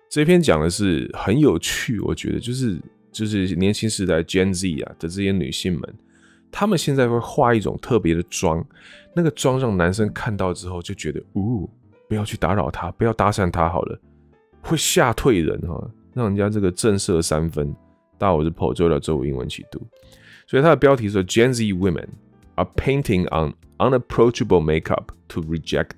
这篇讲的是很有趣，我觉得就是年轻时代 Gen Z 啊的这些女性们，她们现在会化一种特别的妆，那个妆让男生看到之后就觉得，不要去打扰她，不要搭讪她好了，会吓退人哈，让人家这个震慑3分。大家好，我是 Paul， 周五英文起读。所以它的标题说 Gen Z women are painting on unapproachable makeup to reject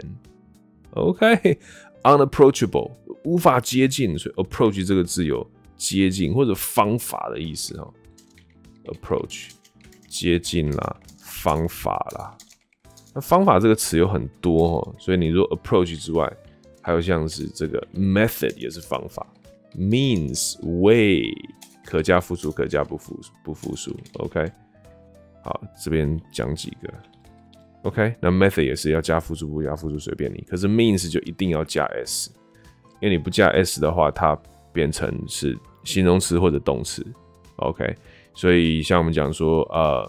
men。OK，unapproachable 无法接近，所以 approach 这个字有接近或者方法的意思哈。approach 接近啦，方法啦。那方法这个词有很多哦，所以你说 approach 之外，还有像是这个 method 也是方法 ，means way 可加复数，可加不复数。OK， 好，这边讲几个。OK， 那 method 也是要加复数不加复数随便你，可是 means 就一定要加 s， 因为你不加 s 的话，它变成是形容词或者动词。OK， 所以像我们讲说，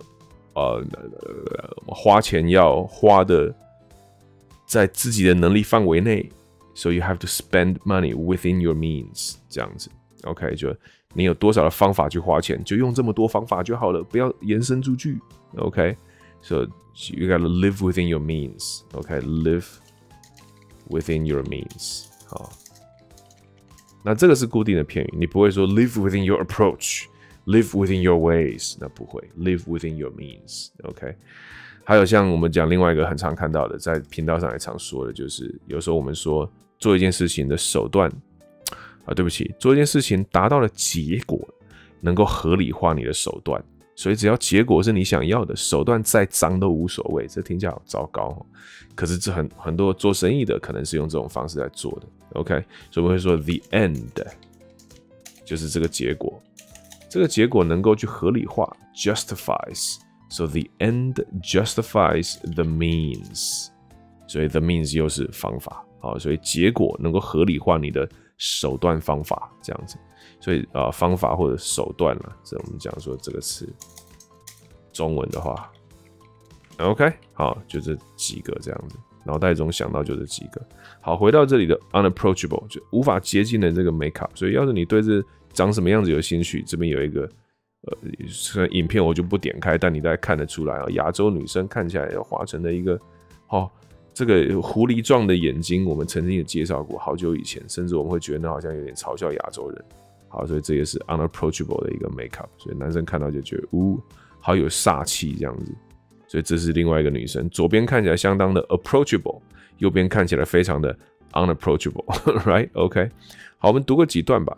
花钱要花的在自己的能力范围内 ，so you have to spend money within your means， 这样子。OK， 就你有多少的方法去花钱，就用这么多方法就好了，不要延伸出去。OK，so you gotta live within your means. OK，live within your means。好，那这个是固定的片语，你不会说 live within your approach。Live within your ways， 那不会 ，live within your means，OK。还有像我们讲另外一个很常看到的，在频道上也常说的，就是有时候我们说做一件事情的手段对不起，做一件事情达到了结果，能够合理化你的手段，所以只要结果是你想要的，手段再脏都无所谓。这听起来好糟糕哦，可是这很多做生意的可能是用这种方式来做的 ，OK。所以我们会说 the end 就是这个结果。这个结果能够去合理化 ，justifies，so the end justifies the means， 所以 the means 又是方法，好，所以结果能够合理化你的手段方法这样子，所以方法或者手段啦，这我们讲说这个词，中文的话 ，OK， 好，就这几个这样子，脑袋中想到就这几个。好，回到这里的 unapproachable 就无法接近的这个 makeup， 所以要是你对这长什么样子有兴趣，这边有一个影片我就不点开，但你大概看得出来啊，亚洲女生看起来要画成的一个这个狐狸状的眼睛，我们曾经有介绍过，好久以前，甚至我们会觉得那好像有点嘲笑亚洲人。好，所以这也是 unapproachable 的一个 makeup， 所以男生看到就觉得好有煞气这样子。所以这是另外一个女生，左边看起来相当的 approachable， 右边看起来非常的 unapproachable，right？ OK， 好，我们读个几段吧。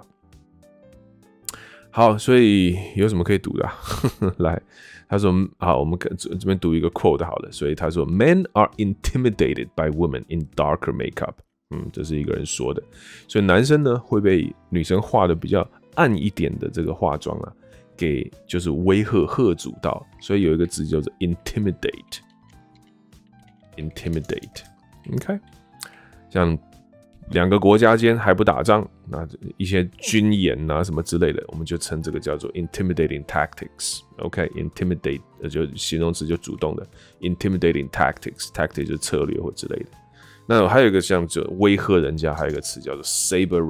好，所以有什么可以读的来，他说，好，我们这边读一个 quote 好了。所以他说 ，Men are intimidated by women in darker makeup。这是一个人说的。所以男生呢会被女生画的比较暗一点的这个化妆啊，给就是威吓吓阻到。所以有一个字叫做 intimidate。OK， 像两个国家间还不打仗，那一些军演啊什么之类的，我们就称这个叫做 intimidating tactics。OK，intimidate 就形容词就主动的 intimidating tactics，tactic 就是策略或之类的。那还有一个像就威吓人家，还有一个词叫做 saber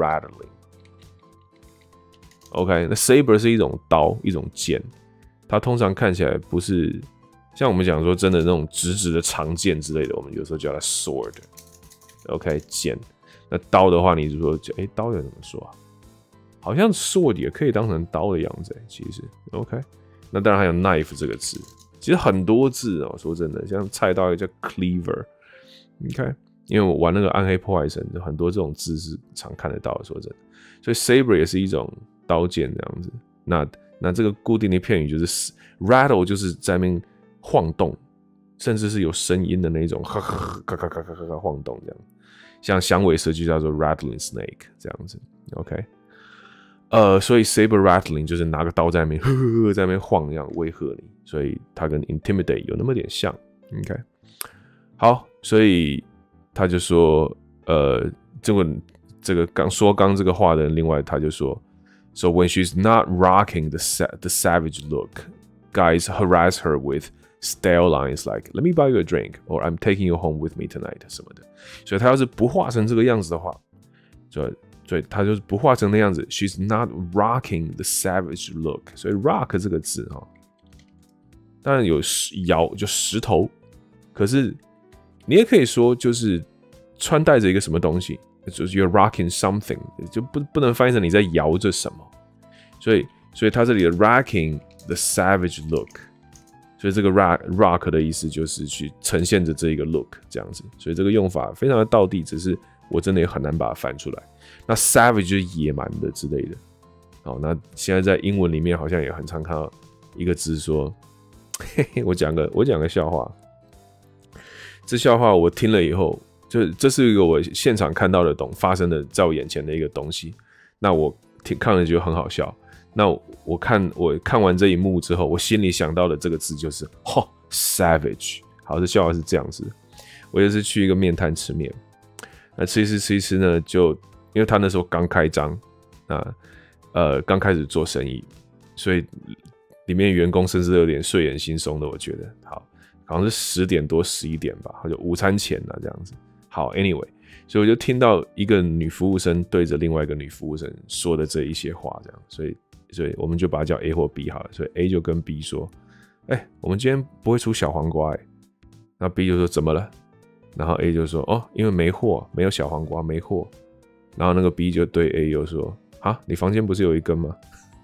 rattling。OK， 那 saber 是一种刀，一种剑，它通常看起来不是像我们讲说真的那种直直的长剑之类的，我们有时候叫它 sword。OK， 剑。那刀的话，你就说，刀要怎么说啊？好像 sword 也可以当成刀的样子，其实 OK。那当然还有 knife 这个字，其实很多字哦，说真的，像菜刀也叫 cleaver，OK。因为我玩那个暗黑破坏神，很多这种字是常看得到的，说真的。所以 saber 也是一种刀剑这样子。那这个固定的片语就是 rattle， 就是在那边晃动，甚至是有声音的那种，咔咔咔咔咔咔咔晃动这样。像响尾蛇就叫做 rattling snake 这样子 ，OK， 所以 saber rattling 就是拿个刀在那边在那边晃，这样威吓你，所以它跟 intimidate 有那么点像 ，OK， 好，所以他就说，这个刚这个话的人，另外他就说 ，so when she's not rocking the savage look, guys harass her with stale lines like "Let me buy you a drink" or "I'm taking you home with me tonight" 什么的。所以他要是不画成这个样子的话，就所以他就是不画成那样子。She's not rocking the savage look。所以 rock 这个字当然有摇就石头，可是你也可以说就是穿戴着一个什么东西，就是 you're rocking something， 就不能翻译成你在摇着什么。所以他这里的 rocking the savage look， 所以这个 rock 的意思就是去呈现着这一个 look 这样子。所以这个用法非常的道地，只是我真的也很难把它翻出来。那 savage 就是野蛮的之类的。那现在在英文里面好像也很常看到一个字说，嘿嘿，我讲个笑话。这笑话我听了以后，这是一个我现场看到的发生的在我眼前的一个东西。那我看了觉得很好笑。那我看完这一幕之后，我心里想到的这个字就是savage。好，这笑话是这样子的。我也是去一个面摊吃面，那吃一吃呢，就因为他那时候刚开张，刚开始做生意，所以里面员工甚至有点睡眼惺忪的，我觉得好像是10点多11点吧，就午餐前这样子。好 ，anyway， 所以我就听到一个女服务生对着另外一个女服务生说的这一些话，这样，所以我们就把它叫 A 或 B 好了。所以 A 就跟 B 说：“我们今天不会出小黄瓜那 B 就说：“怎么了？”然后 A 就说：“因为没货，没有小黄瓜，没货。”然后那个 B 就对 A 又说：“你房间不是有一根吗？”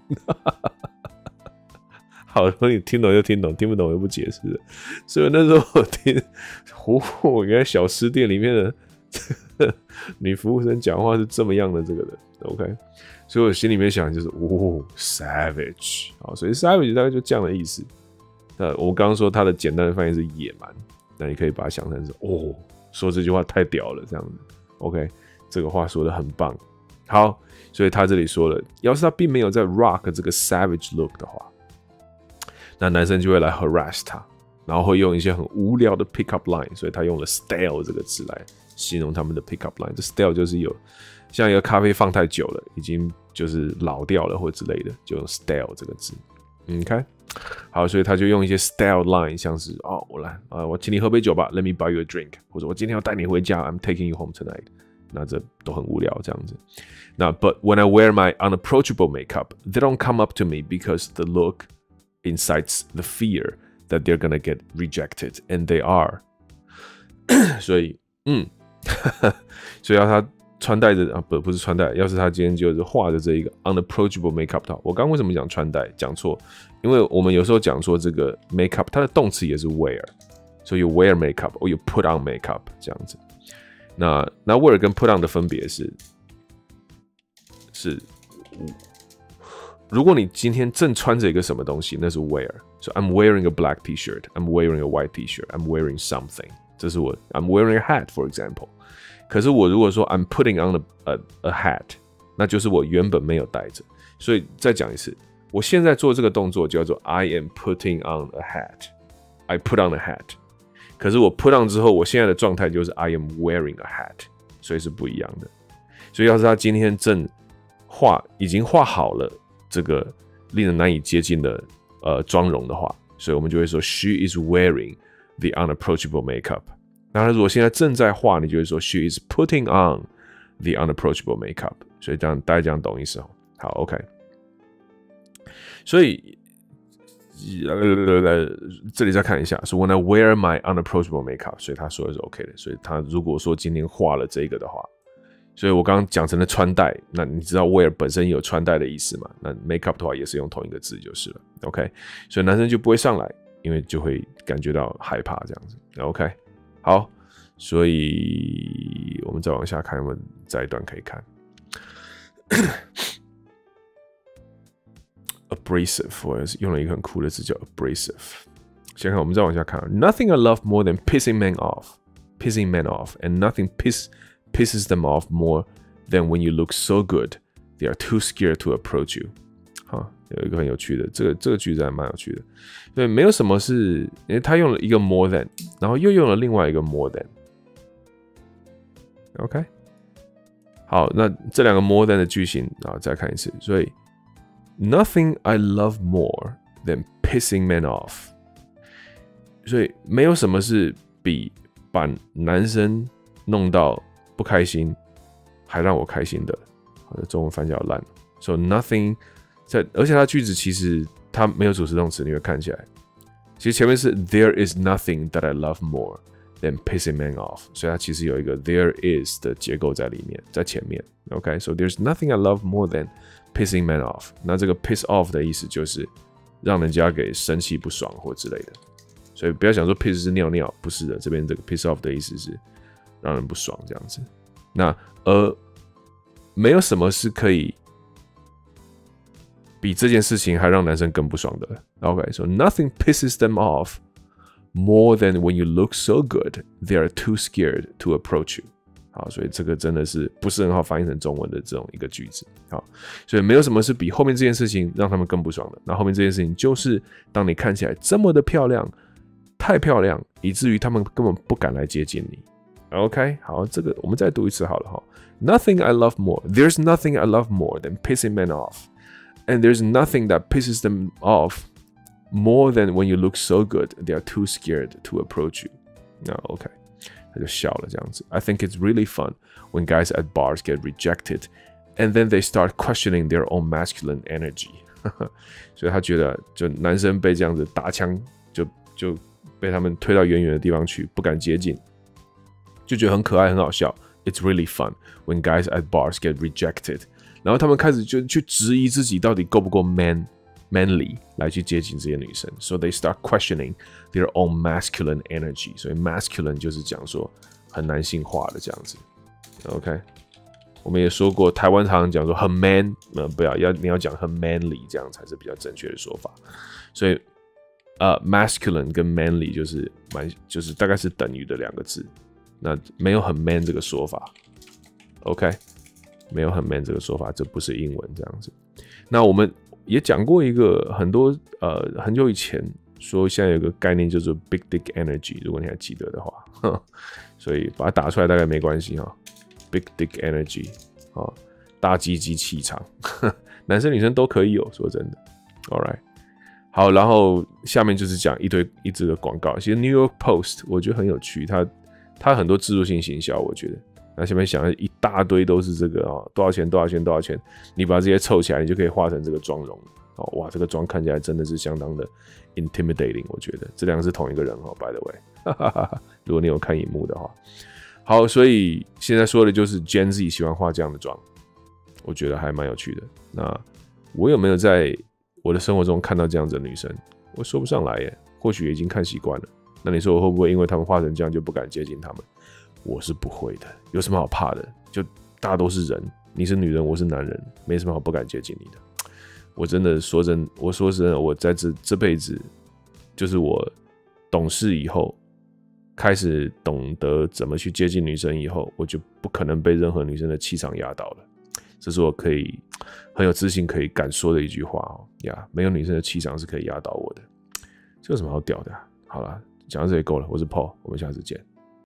好，你听懂就听懂，听不懂就不解释了。所以那时候我听，原来小吃店里面的女服务生讲话是这么样的这个人 ，OK。所以我心里面想就是savage， 好，所以 savage 大概就这样的意思。我们刚刚说它的简单的翻译是野蛮，那你可以把它想成是说这句话太屌了这样子 ，OK， 这个话说的很棒。好，所以他这里说了，要是他并没有在 rock 这个 savage look 的话，那男生就会来 harass 他，然后会用一些很无聊的 pick up line， 所以他用了 stale 这个字来形容他们的 pick up line。这 stale 就是有像一个咖啡放太久了，已经就是老掉了或之类的，就用 stale 这个字。OK， 好，所以他就用一些 stale line， 像是我请你喝杯酒吧 ，Let me buy you a drink， 或者我今天要带你回家 ，I'm taking you home tonight。那这都很无聊这样子。那 But when I wear my unapproachable makeup, they don't come up to me because the look incites the fear that they're gonna get rejected, and they are 所以要他穿戴着不是穿戴，要是他今天就是画着这一个 unapproachable makeup 的话，我刚刚为什么讲穿戴讲错？因为我们有时候讲说这个 makeup 它的动词也是 wear， 所以 you wear makeup or you put on makeup 这样子。那 wear 跟 put on 的分别是如果你今天正穿着一个什么东西，那是 wear。So I'm wearing a black t-shirt, I'm wearing a white t-shirt, I'm wearing something。这是我 I'm wearing a hat, for example。可是我如果说 I'm putting on a hat， 那就是我原本没有戴着。所以再讲一次，我现在做这个动作叫做 I am putting on a hat， I put on a hat。可是我 put on 之后，我现在的状态就是 I am wearing a hat， 所以是不一样的。所以要是他今天已经画好了这个令人难以接近的妆容的话，所以我们就会说 She is wearing the unapproachable makeup。那他如果现在正在画，你就会说 She is putting on the unapproachable makeup。所以这样大家这样懂意思哦。好 ，OK。所以这里再看一下，是 When I wear my unapproachable makeup， 所以他说的是 OK 的。所以他如果说今天画了这个的话，所以我刚刚讲成了穿戴，那你知道 wear 本身有穿戴的意思嘛？那 makeup 的话也是用同一个字就是了 ，OK。所以男生就不会上来，因为就会感觉到害怕这样子 ，OK。好，所以我们再往下看，有没有再一段可以看？abrasive， 我用了一个很酷的字叫 abrasive。先看，我们再往下看 ，Nothing I love more than pissing men off, and nothing pisses them off more than when you look so good, they are too scared to approach you。有一个很有趣的，这个句子还蛮有趣的。对，没有什么是，因为他用了一个 more than， 然后又用了另外一个 more than。OK， 好，那这两个 more than 的句型再看一次，所以 Nothing I love more than pissing men off。所以没有什么是比把男生弄到不开心还让我开心的。 好的，中文翻译好烂。So nothing 而且它句子其实它没有主词动词，你会看起来，其实前面是 There is nothing that I love more than pissing men off， 所以它其实有一个 there is 的结构在里面，在前面。OK， so there's nothing I love more than pissing men off。那这个 piss off 的意思就是让人家给生气不爽或之类的，所以不要想说 piss 是尿尿，不是的，这边这个 piss off 的意思是让人不爽这样子。那没有什么是可以比这件事情还让男生更不爽的。OK， so nothing pisses them off more than when you look so good, they are too scared to approach you。好，所以这个真的是不是很好翻译成中文的这种一个句子。好，所以没有什么是比后面这件事情让他们更不爽的。那后面这件事情就是当你看起来这么的漂亮，太漂亮，以至于他们根本不敢来接近你。OK， 好，这个我们再读一次好了哈。Nothing I love more. There's nothing I love more than pissing men off, and there's nothing that pisses them off more than when you look so good, they are too scared to approach you. 那 OK， 他就笑了这样子。I think it's really fun when guys at bars get rejected, and then they start questioning their own masculine energy. 所以他觉得，就男生被这样子打枪，就被他们推到远远的地方去，不敢接近，就觉得很可爱，很好笑。It's really fun when guys at bars get rejected. 然后他们开始就去质疑自己到底够不够 manly 来去接近这些女生。So they start questioning their own masculine energy. 所以 masculine 就是讲说很男性化的这样子。OK， 我们也说过，台湾常常讲说很 man， 你要讲很 manly， 这样才是比较正确的说法。所以masculine 跟 manly 就是大概是等于的两个字。那没有很 man 这个说法 ，OK， 没有很 man 这个说法，这不是英文这样子。那我们也讲过一个很久以前说现在有个概念叫做 big dick energy， 如果你还记得的话，所以把它打出来大概没关系哈。big dick energy 啊，大鸡鸡气场，男生女生都可以有，说真的 ，All right。好，然后下面就是讲一堆的广告，其实 New York Post 我觉得很有趣，它很多植入性行销，我觉得。那下面想一大堆都是这个多少钱，你把这些凑起来，你就可以画成这个妆容。哇，这个妆看起来真的是相当的 intimidating， 我觉得这两个是同一个人by the way， 如果你有看荧幕的话。好，所以现在说的就是 Gen Z 喜欢画这样的妆，我觉得还蛮有趣的。那我有没有在我的生活中看到这样子的女生？我说不上来耶，或许已经看习惯了。那你说我会不会因为他们画成这样就不敢接近他们？我是不会的，有什么好怕的？就大家都是人，你是女人，我是男人，没什么好不敢接近你的。我说真的，我在这辈子，就是我懂事以后，开始懂得怎么去接近女生以后，我就不可能被任何女生的气场压倒了。这是我可以很有自信可以敢说的一句话呀，没有女生的气场是可以压倒我的。这有什么好屌的好啦，讲到这里够了，我是 Paul， 我们下次见。